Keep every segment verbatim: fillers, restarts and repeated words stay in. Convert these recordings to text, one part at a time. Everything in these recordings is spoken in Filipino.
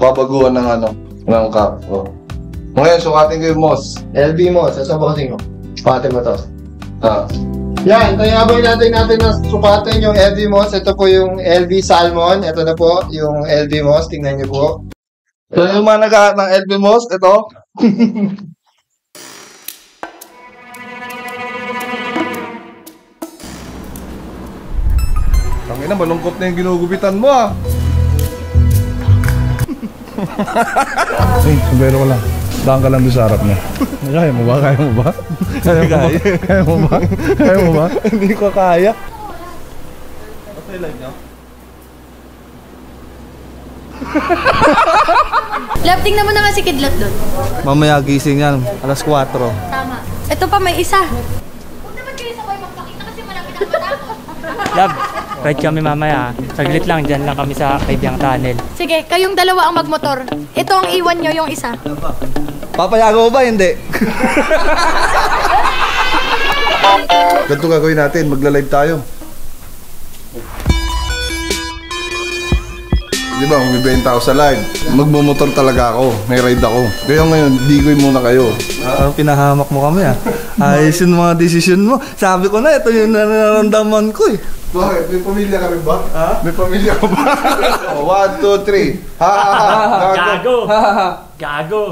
babaguhan ng ano, ng cup. Oh. Ngayon, sukatin ko yung moss. L B moss, ito bossing ko. Sukatin mo to. Ah. Yan, kaya habang natin natin na sukatin yung L B moss, ito po yung L B salmon. Ito na po, yung L B moss. Tingnan niyo po. So yung mga naghahat ng L B moss, ito. Tangina, malungkot na yung ginugupitan mo ah. Ay, sumbero ko lang. Daan ka lang doon sa harap niya. Kaya mo ba? Kaya mo ba? Kaya mo ba? Kaya mo ba? Kaya mo ba? Hindi ko kaya. Okay lang nyo? Love, tingnan mo naman si Kidlat doon. Mamaya gising yan, alas kwatro. Tama. Ito pa, may isa. Huwag naman kayo sabay magpakita kasi malapit ang mata ko. Love, ride kami mamaya. Saglit lang, dyan lang kami sa Kaibiyang Tunnel. Sige, kayong dalawa ang magmotor. Ito ang iwan nyo, yung isa. Papayago mo ba? Hindi. Ganito gagawin natin, magla-live tayo. Di ba, magbibenta ako sa live. Magmumotor talaga ako, may ride ako. Kaya ngayon, digoy muna kayo. Ah, pinahamak mo kami ah. Ayos yung mga desisyon mo. Sabi ko na, ito yung nararamdaman ko eh. Bakit? May pamilya kami ba? Ha? May pamilya ko ba? Oh, one, two, three. Ha, ha, ha. Gago! Gago!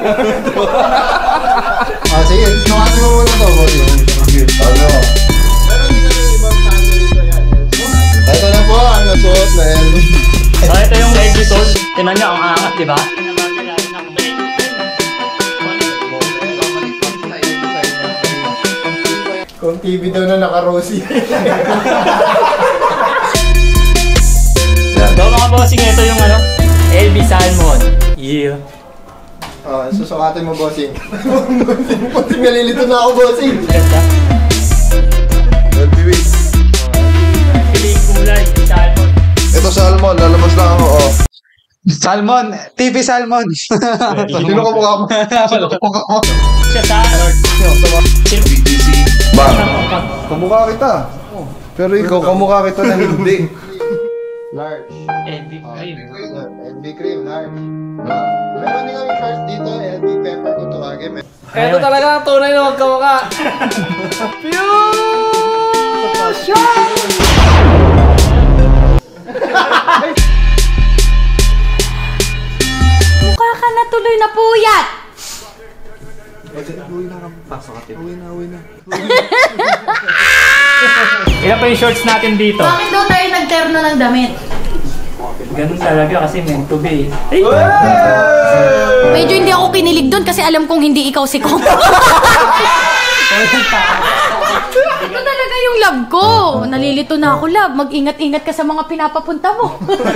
Ah, sige, sukatin mo muna to, bossing. Ano? Pero hindi na yung ibang sando dito yan. Ito na po, ang nasuot na L B. So, ito yung L B tol. Tinan niyo, ang angat, di ba? Kung T V daw na naka-rosy. So, mga bossing, ito yung ano, L B Salmon. Yeah. Ah, susukatin mo, bossing. Bossing, bossing, nalilito na ako, bossing. Ganda. L B week. Piling kulay, salmon. Ito salmon, lalabas lang ako, oh. Salmon, T V Salmon. Sino ka mukha mo? Sino ka mukha mo? Siya sa... Ba, kamukha kita. Pero ikaw, kamukha kita na hindi. Large. L B cream. L B cream, large. Meron din kami shorts dito, L B pepper kung tawagin. Ito talaga ang tunay na magkamukha. Mukha ka na tuloy na puyat. Ilan pa yung shorts natin dito? Bakit daw tayo nagterno ng damit? Ganun talaga kasi meant to be. Ay! Medyo hindi ako kinilig doon kasi alam kong hindi ikaw si Kong. Ito talaga yung love ko. Nalilito na ako, love. Mag-ingat-ingat ka sa mga pinapapunta mo.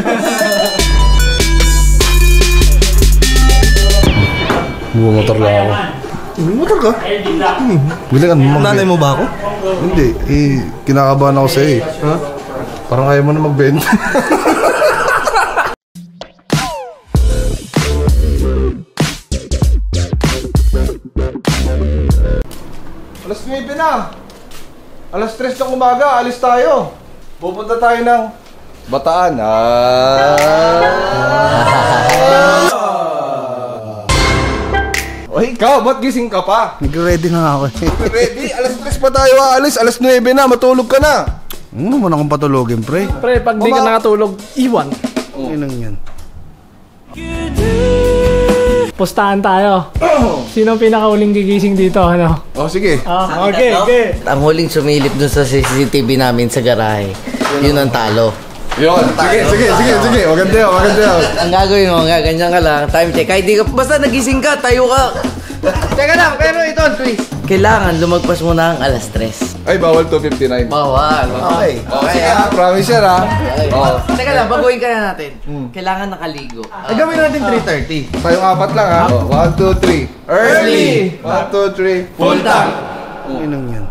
Bumotor lang ako. Bumotor ka? L B black. Bilangan mo. Nanay mo ba ako? Hindi. Eh, kinakabahan ako sa'yo eh. Ha? Parang ayaw mo na magbenta. Alas nuwebe na. Alas tres ng umaga, alis tayo. Pupunta tayo ng Bataan. Ah. O ikaw, ba't gising ka pa? Nag-ready na ako eh. Ready? Alas tres pa tayo aalis. Alas nuwebe na, matulog ka na. Ano naman akong patulogin, pre? Pre, pag di ka nakatulog, iwan. Oh. Inang yan. Pustahan tayo. Sino ang pinakauling gigising dito, ano? Oh, sige. Ah, okay, okay. Ang huling sumilip dun sa C C T V namin sa garahe, yun ang talo. Yun. Sige, sige, sige, sige. Maganda yun, maganda yun. Ang gagawin mo, nga, ganyan ka lang, time check. Kahit di ka, basta nagising ka, tayo ka. Teka lang, pero ito, please. Kailangan lumagpas mo na ang alas tres. Ay, bawal two fifty-nine. Bawal. Okay. Oh, sige ha. Promise yan ha. Oh. Teka lang, baguhin ka na natin. Kailangan nakaligo. Ay, gawin natin three thirty. Tayong apat lang ha. Oh, one, two, three. Early! One, two, three. Full tank. Inang yan.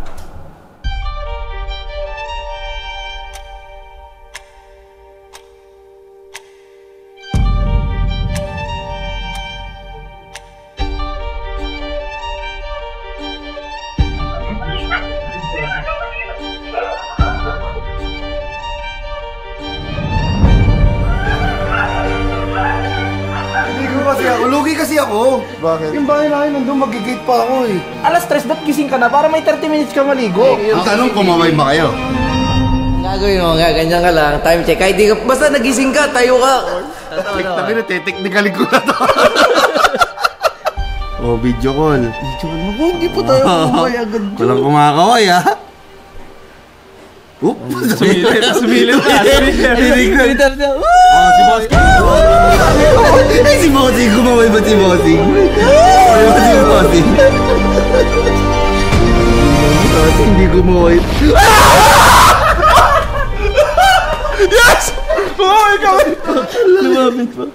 Lugi kasi ako. Bakit? Yung bahay namin nandun, magigate pa ako eh. Alas tres, ba't gising ka na? Para may thirty minutes ka maligo. Ang tanong, kumaway ba kayo? Gagawin mo nga, ganyan ka lang. Time check. Kahit di ka, basta nagising ka, tayo ka. Tabi na, te-technically ko na to. Oh, video call. Video call mo, hindi po tayo kumaway agad dyan. Walang kumakaway ha. Oop! Sumilip, sumilip ka. Twitter niya. Oh, si Bossing. Ay, si Bossing. Kumaway ba si Bossing? Kumaway ba si Bossing? Hindi kumaway. Yes! Kumaway kami! Lumapit pa.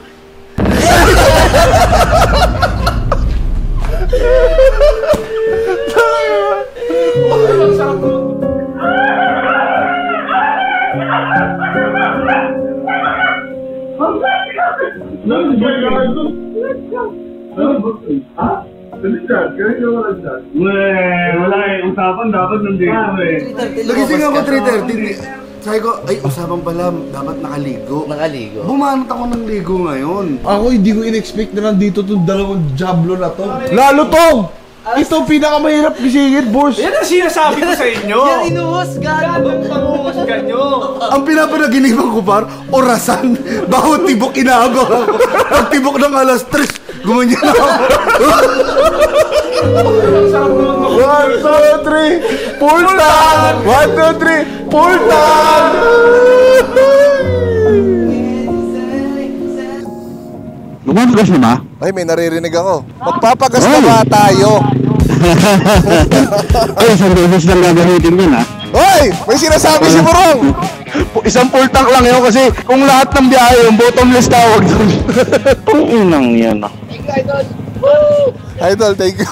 Wala eh, usapan dapat nandito eh. Nagising ako three thirty. Sabi ko, ay, usapan pala, dapat nakaligo. Nakaligo. Bumanat ako ng ligo ngayon. Ako hindi ko in-expect na nandito itong dalawang jablo na to. Lalo tong! Ito ang pinakamahirap gisingin, boss. Yan ang sinasabi ko sa inyo. Yan, inuhusgan. Panguhusgan nyo. Ang pinapanaginipan ko par, orasan. Bawat tibok inaagaw ako. Pag tibok ng alas tres, gumanyan ako. One, two, three, pull down! One, two, three, pull down! Lumagas na ba? Ay, may naririnig ako. Magpapagas na ba tayo? Ay, isang beses lang gagamitin yun ha. Hoy! May sinasabi si Burong! Isang full tank lang yun kasi kung lahat ng biyahe yung bottomless tawag doon. Tunginang yan ah. Idol, thank you.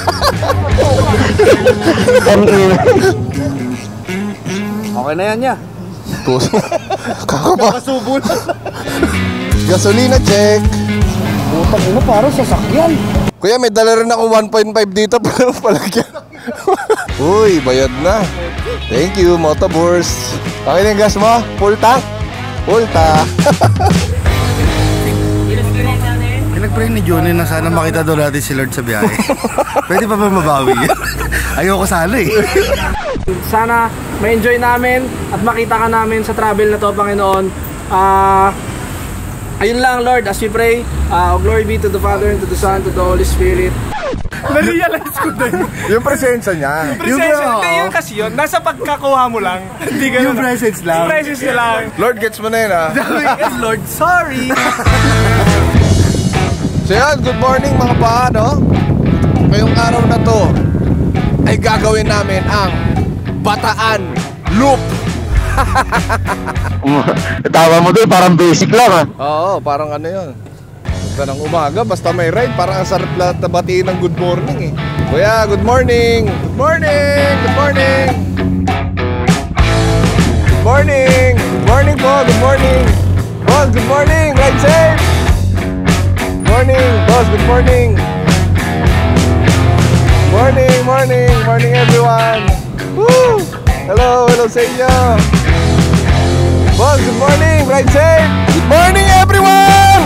Okay na yan niya. Kakapasubol. Gasolina check. Putang ina, parang sasakyan. Kuya, may dala rin ako one point five dito para palagyan. Uy, bayad na. Thank you, Motoburst. Okay na yung gas mo? Full tank? Full tank. Pinag-pray ni Johnny na sana makita daw natin si Lord sa biyahe. Pwede pa ba mabawi? Ayoko sana eh. Sana ma-enjoy namin at makita ka namin sa travel na to, Panginoon. Ah... Uh, Ayun lang, Lord, as we pray, uh, glory be to the Father, and to the Son, to the Holy Spirit. Na-realize ko din. Yung presensya niya. Yung presensya, hindi yun kasi yun. Nasa pagkakuha mo lang. Hindi Yung presence lang. Yung presence niya lang. Lord, gets mo na yun, ha? Yes, Lord, sorry. So yan, good morning mga paano. Ngayong araw na to ay gagawin namin ang Bataan Loop. Tawa mo doon, parang basic lang ah. Oo, parang ano yun. Basta ng umaga, basta may ride, parang ang sarap lahat na batiin ng good morning eh. Kuya, good morning! Good morning! Good morning! Good morning! Good morning po! Good morning! Boss, good morning! Ride safe! Good morning! Boss, good morning! Morning! Morning! Morning everyone! Woo! Hello! Hello sa inyo! Boss, good morning! Ride safe! Good morning everyone!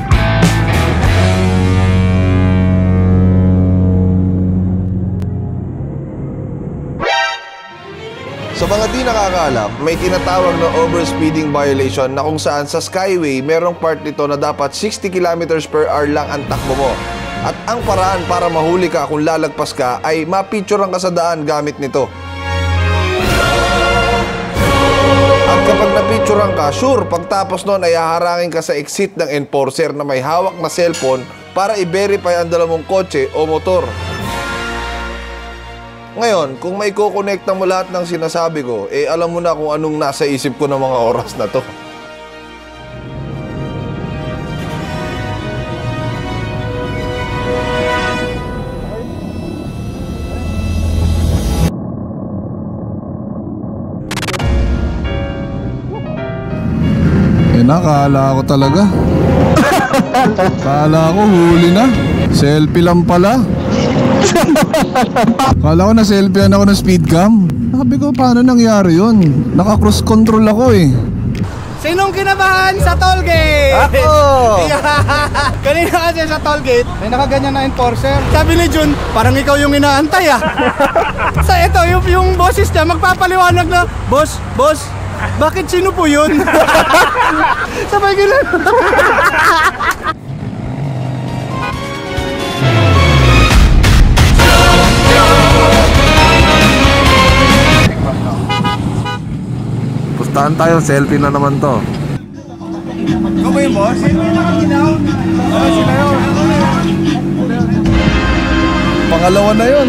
Sa mga di nakakaalam, may tinatawag na overspeeding violation na kung saan sa Skyway, merong part nito na dapat sixty kilometers per hour lang ang takbo mo. At ang paraan para mahuli ka kung lalagpas ka ay mapicturean ka sa daan gamit nito. At kapag napicturean ka, sure, pagtapos nun ay haharangin ka sa exit ng enforcer na may hawak na cellphone para i-verify ang dala mong kotse o motor. Ngayon, kung may kukonekta mo lahat ng sinasabi ko, eh alam mo na kung anong nasa isip ko ng mga oras na to. Eh, nakala ko talaga. Kala ko huli na. Selfie lang pala. Kala ko na selfiean ako ng speed cam. Sabi ko, paano nangyari yun? Naka-cross control ako eh. Sinong kinabahan sa tollgate? Ako! Kanina kasi sa tollgate, may nakaganyan na enforcer. Sabi ni Jun, parang ikaw yung inaantay ah. Sa ito, yung, yung boses niya, magpapaliwanag na, Boss, boss, bakit sino po yun? Sabay gila. Pustahan tayo, selfie na naman to. Ikaw ba yung boss? Sino yung nakaginaw? Oo, sila yun. Pangalawa na yun.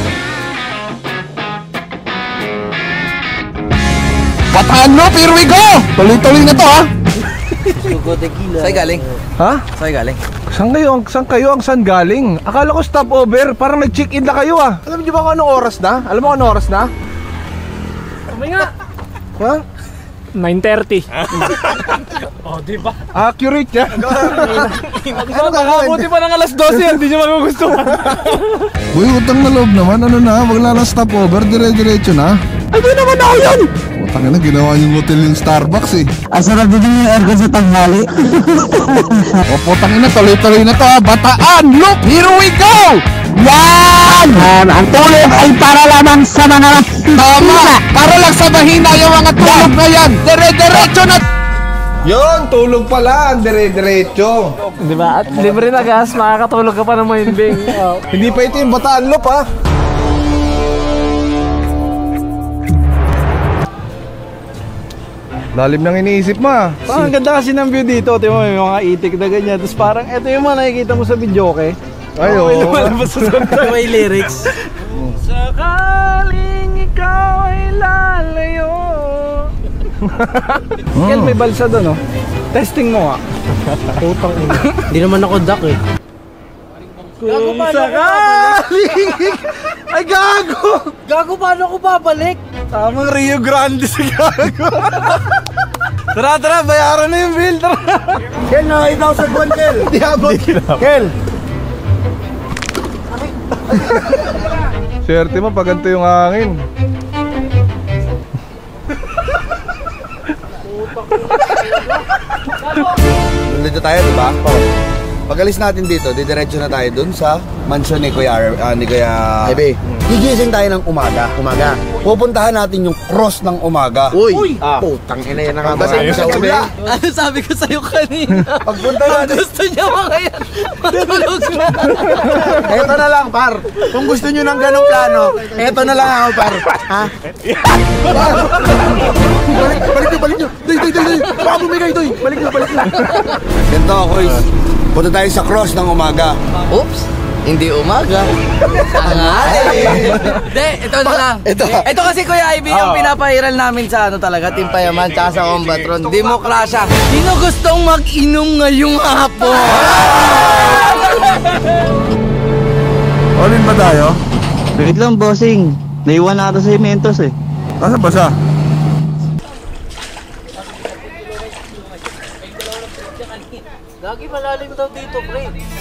Bataan Loop, here we go! Tuloy-tuloy na to ha! Saan galing? Ha? Saan galing? Saan kayo, ang, saan kayo ang saan galing? Akala ko stopover, parang nag-check-in na kayo ah. Alam niyo ba kung anong oras na? Alam mo kung anong oras na? Kami nga. Ha? nine thirty. Oh, di ba? Accurate yan. Kakabuti pa ng alas twelve yan, hindi nyo magugustuhan. Uy, utang na loob naman. Ano na? Wag na lang stopover. Dire-diretso na. Ay, di naman ako yun! Utang na, ginawa yung motel yung Starbucks eh. Asarap din yung aircon sa tanghali. O putang ina, tuloy-tuloy na to ha. Bataan Loop, here we go! Yan! Yan! Ang tulog ay para lamang sa mga Tama! Para lang sa mahina yung mga tulog na yan. Dire-diretso na. Yun, tulog pala. Dire-diretso. Di ba? At libre na gas, makakatulog ka pa ng mahimbing. Oh. Hindi pa ito yung Bataan Loop ha. Lalim nang iniisip mo ah. Parang ganda kasi ng view dito, tingnan mo may mga itik na ganyan. Tapos parang ito yung mga nakikita mo sa video, okay? Ay, oo. May lumalabas sa soundtrack. May lyrics. Sakaling ikaw ay lalayo. Yan, may balsa doon, oh. Testing mo nga. Putang ina. Hindi naman ako duck eh. Kung sakaling ay gago! Gago, paano ako babalik? Tamang Rio Grande sa gago. Tara, tara, bayaran na yung bill, tara. Kel, nakakita ko sa buwan, Kel. Di abot. Kel. Swerte mo pag ganito yung hangin. Dito tayo, di ba? Pag alis natin dito, didiretso na tayo dun sa mansion ni Kuya, uh, ni Kuya Ebe. Gigising tayo ng umaga. Umaga. Pupuntahan natin yung cross ng umaga. Uy! Ah. Putang ina yan ang Kasi sa ula. Ano sabi ko sa'yo kanina? Pagpunta natin. Gusto niya mga yan. Matulog na. Eto na lang, par. Kung gusto nyo ng ganong plano, eto na lang ako, par. Ha? Par! Balik, balik nyo, balik nyo. Doy, doy, doy, doy. Baka bumigay, doy. Balik nyo, balik nyo. Ganito, Koys. Punta tayo sa cross ng umaga. Oops! Hindi umaga. Tanghali. Hindi, ito na lang. Ito. Ito kasi Kuya Ivy yung pinapahiral namin sa ano talaga, Team Payaman tsaka sa Combatron. Demokrasya. Sino gustong mag-inom ngayong hapon? All-in ba tayo? Wait lang, bossing. Naiwan na ata sa Mentos eh. Nasaan ba siya? Lagi malalim daw dito, pre.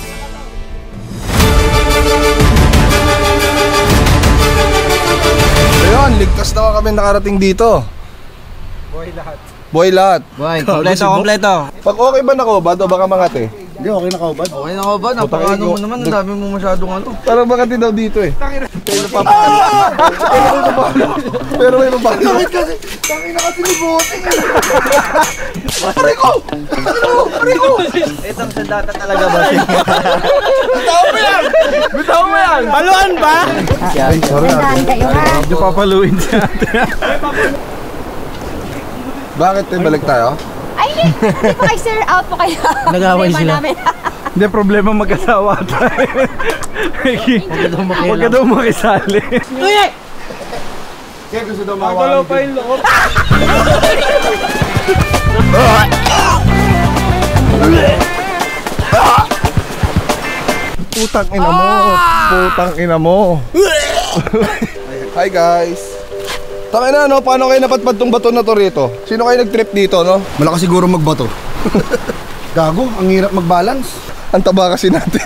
Ayun, ligtas na kami nakarating dito. Boy lahat. Boy lahat. Boy, kompleto, kompleto. Pag okay ba na ko, ba o baka mangate? Hindi, okay na kaubad. Okay na ako ba? Napakaano mo naman, ang dami mo masyadong ano. Parang makati daw dito eh. Pero Pero may mabalo. Bakit kasi? Tangina kasi ni Boting. Pare ko! Pare ko! Itong sandata talaga ba? Bitaw mo yan! Bitaw mo yan! Paluan ba? Ay, sorry ah. Hindi papaluin siya. Bakit eh, balik tayo? Ay, hindi po kayo sir, out po kayo. Nag-away sila. Hindi, problema mag-asawa tayo. Huwag ka daw makisali. Uy! Kaya gusto daw mawala. pa yung loob. Putang ina mo. Putang ina mo. Hi guys. Taka na no, paano kayo napatpad tong bato na to rito? Sino kayo nag-trip dito no? Malakas siguro magbato. Gago, ang hirap mag-balance. Ang taba kasi natin.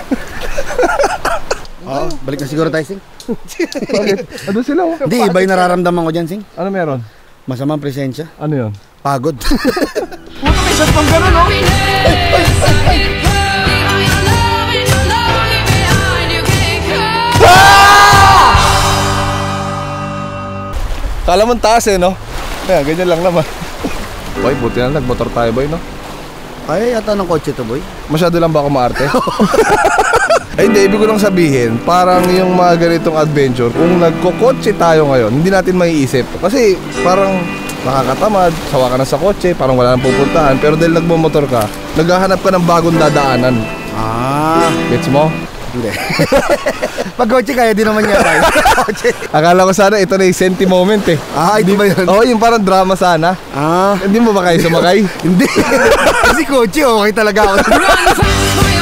Oo, balik na siguro tayo, Sing. Bakit? Ano sila? Oh? Hindi, iba yung nararamdaman ko dyan, Sing. Ano meron? Masamang presensya. Ano yun? Pagod. Puto, may shot pang gano'n, no? Ay, ay, ay, ay! Kala mo taas eh, no? Kaya, ganyan lang naman. Boy, buti na nagmotor tayo, boy, no? Ay, yata ng kotse to, boy. Masyado lang ba ako maarte? Ay, hindi. Ibig ko lang sabihin, parang yung mga ganitong adventure, kung nagkokotse tayo ngayon, hindi natin maiisip. Kasi parang nakakatamad, sawa ka na sa kotse, parang wala nang pupuntahan. Pero dahil nagmumotor ka, naghahanap ka ng bagong dadaanan. Ah. Gets mo? Hindi. Pag kotse kaya, di naman yata. Akala ko sana ito na yung senti moment eh. Ah, ito ba yun? Oo, oh, yung parang drama sana. Ah. Hindi mo ba kayo sumakay? Hindi. Kasi kotse, okay talaga ako.